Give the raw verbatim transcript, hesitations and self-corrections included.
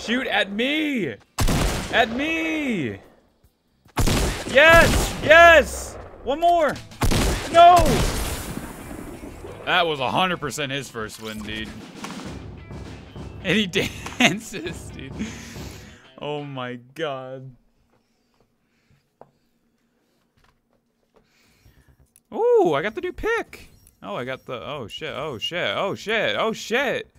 Shoot at me! At me! Yes! Yes! One more! No! That was one hundred percent his first win, dude. And he dances, dude. Oh my god. Ooh, I got the new pick. Oh, I got the, oh shit, oh shit, oh shit, oh shit.